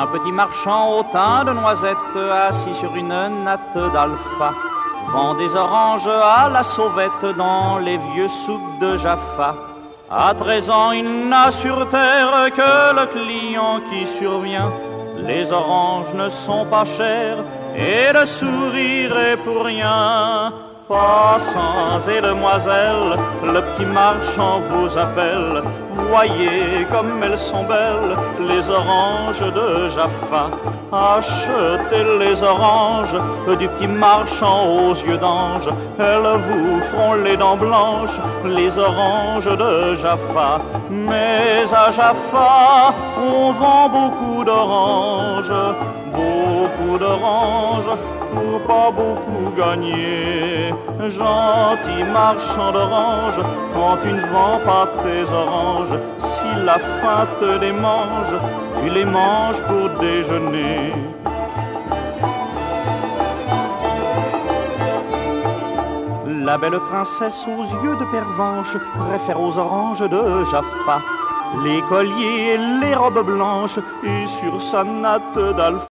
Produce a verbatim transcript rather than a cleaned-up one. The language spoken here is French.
petit marchand au teint de noisettes, assis sur une natte d'alpha, vend des oranges à la sauvette dans les vieux souks de Jaffa. À treize ans, il n'a sur terre que le client qui survient. Les oranges ne sont pas chères et le sourire est pour rien. Passants et demoiselles, le petit marchand vous appelle. Voyez comme elles sont belles, les oranges de Jaffa. Achetez les oranges du petit marchand aux yeux d'ange. Elles vous feront les dents blanches, les oranges de Jaffa. Mais à Jaffa, on vend beaucoup d'oranges, beaucoup d'oranges pour pas beaucoup gagner. Gentil marchand d'oranges, quand tu ne vends pas tes oranges, si la faim te démange, tu les manges pour déjeuner. La belle princesse aux yeux de pervenche préfère aux oranges de Jaffa les colliers et les robes blanches, et sur sa natte d'alpha